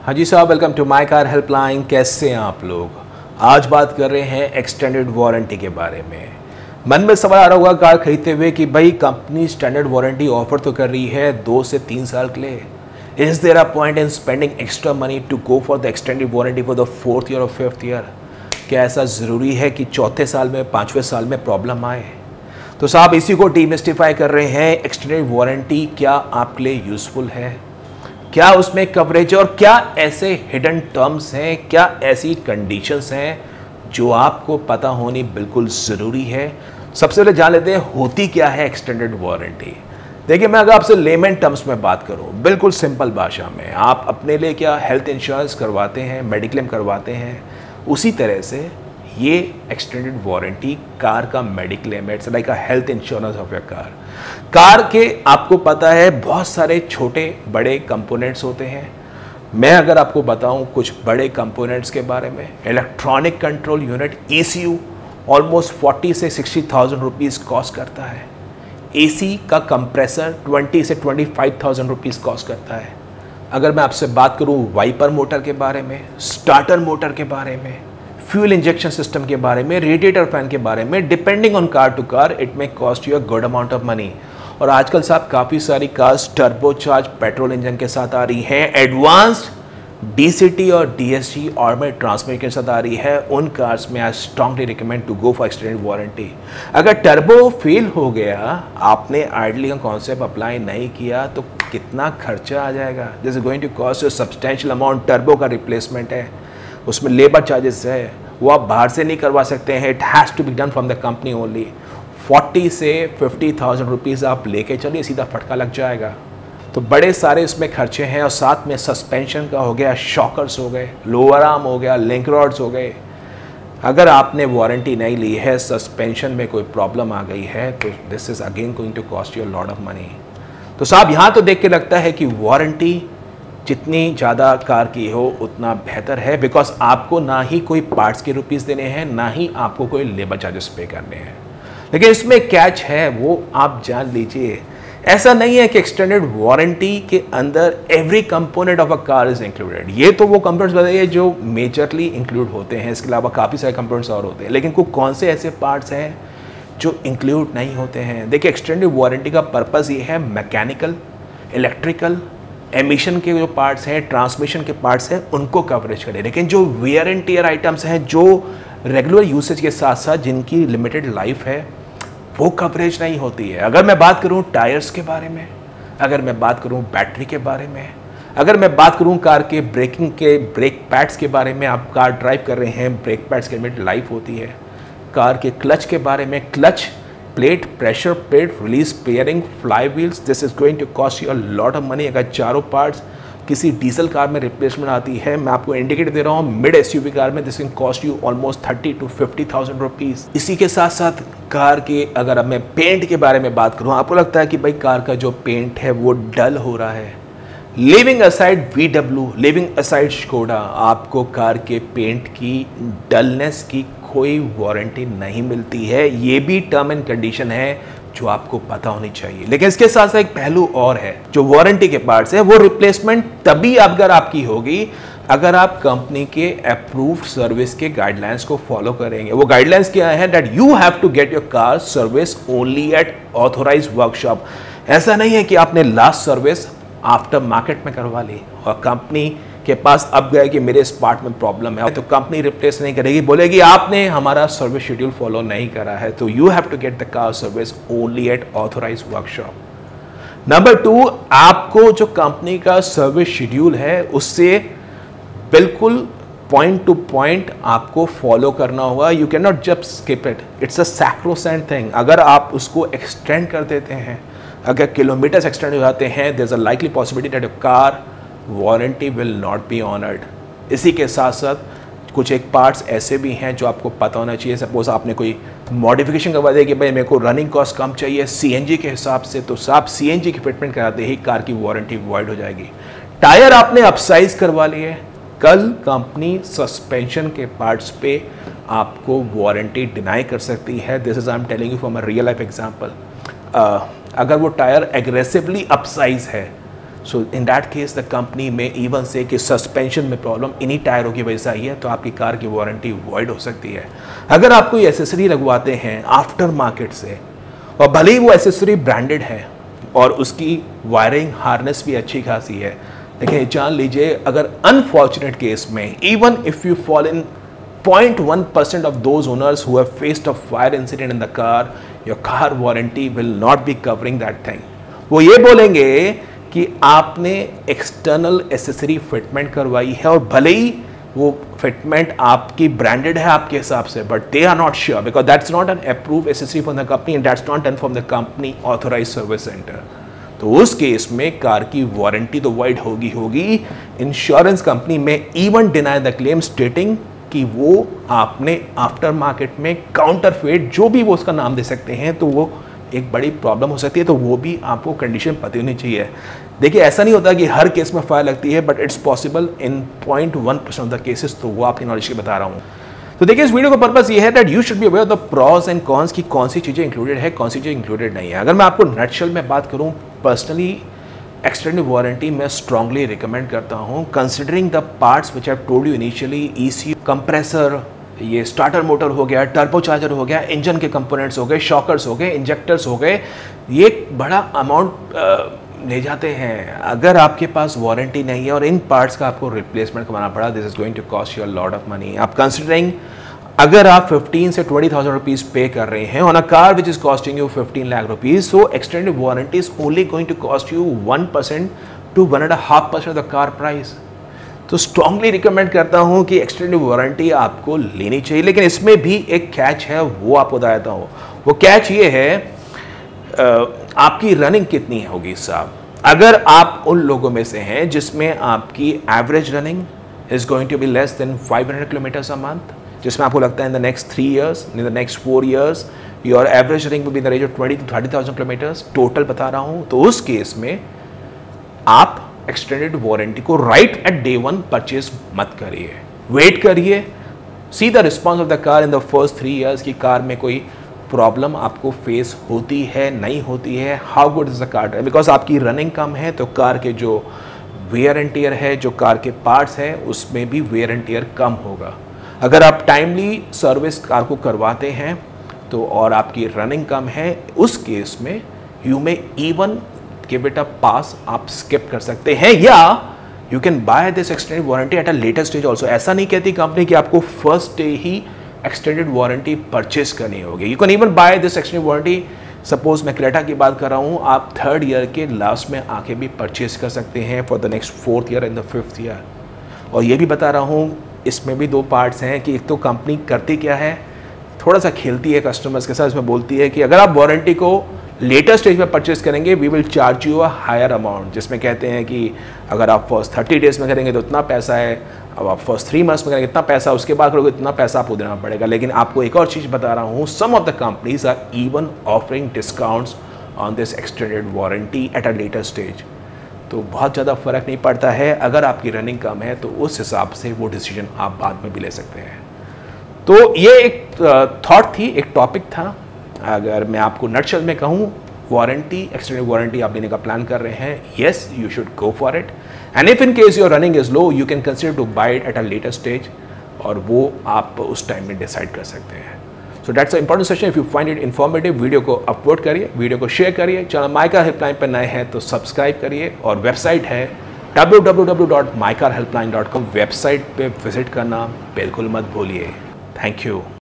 हाँ जी साहब, welcome to my car helpline. कैसे हैं आप लोग? आज बात कर रहे हैं एक्सटेंडेड वारंटी के बारे में। मन में सवाल आ रहा होगा कार खरीदते हुए कि भाई कंपनी स्टैंडर्ड वारंटी ऑफर तो कर रही है 2 से 3 साल के लिए। Is there a point in spending extra money to go for the extended warranty for the 4th year और 5th ईयर? क्या ऐसा ज़रूरी है कि 4थे साल में 5वें साल में प्रॉब्लम आए? तो साहब इसी को डीमिस्टिफाई कर रहे हैं। एक्सटेंडेड वारंटी क्या आपके लिए यूज़फुल है? क्या उसमें कवरेज है और क्या ऐसे हिडन टर्म्स हैं, क्या ऐसी कंडीशंस हैं जो आपको पता होनी बिल्कुल ज़रूरी है? सबसे पहले जान लेते हैं होती क्या है एक्सटेंडेड वारंटी। देखिए, मैं अगर आपसे लेमन टर्म्स में बात करूं, बिल्कुल सिंपल भाषा में, आप अपने लिए क्या हेल्थ इंश्योरेंस करवाते हैं, मेडिक्लेम करवाते हैं, उसी तरह से ये एक्सटेंडेड वारंटी कार का मेडिक्लेम है। It's like a health insurance of your car. Car के आपको पता है बहुत सारे छोटे बड़े कंपोनेंट्स होते हैं। मैं अगर आपको बताऊं कुछ बड़े कंपोनेंट्स के बारे में, electronic control unit ECU almost 40 से 60,000 रुपीज़ कॉस्ट करता है। AC का कंप्रेसर 20 से 25,000 रुपीज़ कॉस्ट करता है। अगर मैं आपसे बात करूं वाइपर मोटर के बारे में, स्टार्टर मोटर के बारे में, फ्यूल इंजेक्शन सिस्टम के बारे में, रेडिएटर फैन के बारे में, depending on car to car it may cost you a good amount of money. और आजकल साहब काफ़ी सारी कार्स टर्बोचार्ज पेट्रोल इंजन के साथ आ रही हैं, एडवांस्ड DCT और DSG ऑटोमेटिक ट्रांसमिशन के साथ आ रही है। उन कार्स में I strongly recommend to go for extended warranty. अगर टर्बो फेल हो गया, आपने आइडली का कॉन्सेप्ट अप्लाई नहीं किया, तो कितना खर्चा आ जाएगा। This is going to cost a substantial amount. Turbo का रिप्लेसमेंट है, उसमें लेबर चार्जेस है, वो आप बाहर से नहीं करवा सकते हैं। It has to be done from the company only. 40 से 50,000 रुपीज़ आप लेके चलिए, सीधा फटका लग जाएगा। तो बड़े सारे इसमें खर्चे हैं। और साथ में सस्पेंशन का हो गया, शॉकर्स हो गए, लोअर आर्म हो गया, लिंक रॉड्स हो गए। अगर आपने वारंटी नहीं ली है, सस्पेंशन में कोई प्रॉब्लम आ गई है, तो this is again going to cost you a lot of money. तो साहब यहाँ तो देख के लगता है कि वारंटी जितनी ज़्यादा कार की हो उतना बेहतर है, बिकॉज आपको ना ही कोई पार्ट्स के रुपीज़ देने हैं, ना ही आपको कोई लेबर चार्जेस पे करने हैं। लेकिन इसमें कैच है, वो आप जान लीजिए। ऐसा नहीं है कि एक्सटेंडेड वारंटी के अंदर every component of a car is included. ये तो वो कंपोनेंट्स बताइए जो मेजरली इंक्लूड होते हैं, इसके अलावा काफ़ी सारे कंपोनेंट्स और होते हैं। लेकिन कौन से ऐसे पार्ट्स हैं जो इंक्लूड नहीं होते हैं? देखिए, एक्सटेंडेड वारंटी का पर्पज़ ये है मैकेनिकल, इलेक्ट्रिकल, एमिशन के जो पार्ट्स हैं, ट्रांसमिशन के पार्ट्स हैं, उनको कवरेज करें। लेकिन जो वेयर एंड टियर आइटम्स हैं, जो रेगुलर यूसेज के साथ साथ जिनकी लिमिटेड लाइफ है, वो कवरेज नहीं होती है। अगर मैं बात करूं टायर्स के बारे में, अगर मैं बात करूं बैटरी के बारे में, अगर मैं बात करूं कार के ब्रेकिंग के ब्रेक पैड्स के बारे में, आप कार ड्राइव कर रहे हैं, ब्रेक पैड्स की लिमिटेड लाइफ होती है। कार के क्लच के बारे में, clutch plate, pressure plate, release bearing, flywheels, this is going to cost you a lot of money. अगर चारों पार्ट्स किसी डीजल कार में रिप्लेसमेंट आती है, मैं आपको इंडिकेटर दे रहा हूँ, मिड SUV कार में this can cost you almost 30 to 50,000 rupees. इसी के साथ साथ कार के अगर अब मैं पेंट के बारे में बात करूँ, आपको लगता है कि भाई कार का जो पेंट है वो डल हो रहा है, leaving aside VW, leaving aside Skoda, आपको कार के पेंट की डलनेस की कोई वारंटी नहीं मिलती है। ये भी टर्म एंड कंडीशन है जो आपको पता होनी चाहिए। लेकिन इसके साथ साथ एक पहलू और है, जो वारंटी के पार्ट्स है वो रिप्लेसमेंट तभी अगर आपकी होगी अगर आप कंपनी के अप्रूव्ड सर्विस के गाइडलाइंस को फॉलो करेंगे। वो गाइडलाइंस क्या है? That you have to get your car service only at authorised workshop. ऐसा नहीं है कि आपने लास्ट सर्विस आफ्टर मार्केट में करवा ली और कंपनी के पास अब गए कि मेरे इस पार्ट में प्रॉब्लम है, तो कंपनी रिप्लेस नहीं करेगी, बोलेगी आपने हमारा सर्विस शेड्यूल फॉलो नहीं करा है। तो you have to get the car service only at authorised workshop. Number 2, आपको जो कंपनी का सर्विस शेड्यूल है उससे बिल्कुल पॉइंट टू पॉइंट आपको फॉलो करना होगा। You can not just skip it, it's a sacrosanct thing. अगर आप उसको एक्सटेंड कर देते हैं, अगर किलोमीटर्स एक्सटेंड हो जाते हैं, there is a likely possibility that your car warranty will not be honoured. इसी के साथ साथ कुछ एक पार्ट्स ऐसे भी हैं जो आपको पता होना चाहिए। सपोज आपने कोई मॉडिफिकेशन करवा दिया कि भाई मेरे को रनिंग कॉस्ट कम चाहिए CNG के हिसाब से, तो आप CNG की फिटमेंट कराते ही कार की वारंटी वॉइड हो जाएगी। टायर आपने अपसाइज करवा लिए, कल कंपनी सस्पेंशन के पार्ट्स पे आपको वारंटी डिनाई कर सकती है। This is I am telling you from a real life example. अगर वो टायर एग्रेसिवली अपसाइज है so in that case the company may even say कि सस्पेंशन में प्रॉब्लम इन्हीं टायरों की वजह से आई है, तो आपकी कार की वारंटी वॉइड हो सकती है। अगर आप कोई एसेसरी लगवाते हैं आफ्टर मार्केट से, और भले ही वो एसेसरी ब्रांडेड है और उसकी वायरिंग हार्नेस भी अच्छी खासी है, लेकिन जान लीजिए अगर अनफॉर्चुनेट केस में even if you fall in 0.1% of those owners who have faced a fire incident in the car, your car warranty will not be covering that thing. वो ये बोलेंगे कि आपने एक्सटर्नल एसेसरी फिटमेंट करवाई है और भले ही वो फिटमेंट आपकी ब्रांडेड है आपके हिसाब से, but they are not sure because that's not an approve accessory from the company and that's not done from the company authorise service centre. तो उस केस में कार की वारंटी तो वाइड होगी। Insurance company may even deny the claim stating कि वो आपने after market में काउंटरफेट, जो भी वो उसका नाम दे सकते हैं, तो वो एक बड़ी प्रॉब्लम हो सकती है। तो वो भी आपको कंडीशन पता होनी चाहिए। देखिए ऐसा नहीं होता कि हर केस में फायर लगती है, but it's possible in 0.1% of the cases. तो वो आपकी नॉलेज के बता रहा हूँ। तो देखिए इस वीडियो का पर्पस ये है that you should be aware of the pros and cons की कौन सी चीज़ें इंक्लूडेड है, कौन सी चीज़ें इंक्लूडेड नहीं है। अगर मैं आपको नटशेल में बात करूँ, पर्सनली एक्सटेंडेड वारंटी मैं स्ट्रांगली रिकमेंड करता हूँ, considering the parts which have told you initially, ECU, compressor, ये स्टार्टर मोटर हो गया, टर्बो चार्जर हो गया, इंजन के कंपोनेंट्स हो गए, शॉकर्स हो गए, इंजेक्टर्स हो गए, ये बड़ा अमाउंट ले जाते हैं। अगर आपके पास वारंटी नहीं है और इन पार्ट्स का आपको रिप्लेसमेंट करवाना पड़ा, this is going to cost you a lot of money. आप कंसिडरिंग अगर आप 15 से 20,000 रुपीज़ पे कर रहे हैं on a car which is costing you 15 lakh rupees, so extended warranty is only going to cost you 1% to 1.5% of the car price. तो strongly recommend करता हूँ कि एक्सटेंडेड वारंटी आपको लेनी चाहिए, लेकिन इसमें भी एक कैच है, वो आपको बता देता हूँ। वो कैच ये है, आपकी रनिंग कितनी होगी साहब। अगर आप उन लोगों में से हैं जिसमें आपकी average running is going to be less than 500 kilometres a month, जिसमें आपको लगता है in the next 3 years, in the next 4 years your average running will be in the range of 20,000 to 30,000 kilometres total बता रहा हूँ, तो उस case में आप एक्सटेंडेड वारंटी को राइट एट डे 1 परचेज मत करिए, वेट करिए, see the response of the car in the first 3 years कि कार में कोई प्रॉब्लम आपको फेस होती है नहीं होती है, how good is the car, because आपकी रनिंग कम है तो कार के जो वेयर एंड टियर है, जो कार के पार्ट्स हैं, उसमें भी वेयर एंड टियर कम होगा। अगर आप टाइमली सर्विस कार को करवाते हैं तो और आपकी रनिंग कम है, उस केस में you may even give it a pass, आप स्किप कर सकते हैं, या you can buy this extended warranty at a later stage also. ऐसा नहीं कहती कंपनी कि आपको फर्स्ट डे ही एक्सटेंडेड वारंटी परचेज करनी होगी। You can even buy this extended warranty, suppose मैं क्रेटा की बात कर रहा हूँ, आप 3rd year के लास्ट में आके भी परचेज कर सकते हैं for the next 4th year and the 5th year। और ये भी बता रहा हूँ, इसमें भी 2 पार्ट्स हैं कि एक तो कंपनी करती क्या है, थोड़ा सा खेलती है कस्टमर्स के साथ। इसमें बोलती है कि अगर आप वारंटी को लेटर स्टेज में परचेज करेंगे, we will charge you a higher amount, जिसमें कहते हैं कि अगर आप फर्स्ट 30 days में करेंगे तो इतना पैसा है, अब आप फर्स्ट 3 months में करेंगे इतना पैसा, उसके बाद करोगे इतना पैसा आपको देना पड़ेगा। लेकिन आपको एक और चीज़ बता रहा हूँ, some of the companies are even offering discounts on this extended warranty at a later stage. तो बहुत ज़्यादा फ़र्क नहीं पड़ता है, अगर आपकी रनिंग कम है तो उस हिसाब से वो डिसीजन आप बाद में भी ले सकते हैं। तो ये एक थॉट थी, एक टॉपिक था। अगर मैं आपको नटशेल में कहूँ, वारंटी, एक्सटेंडेड वारंटी आप लेने का प्लान कर रहे हैं, yes you should go for it, and if in case your running is low you can consider to buy it at a later stage, और वो आप उस टाइम में डिसाइड कर सकते हैं। So that's a important session. If you find it informative, video को upload करिए, वीडियो को शेयर करिए, चैनल माइकार हेल्पलाइन पर नए हैं तो सब्सक्राइब करिए, और वेबसाइट है www.mycarhelpline.com, वेबसाइट पे विजिट करना बिल्कुल मत भूलिए। Thank you.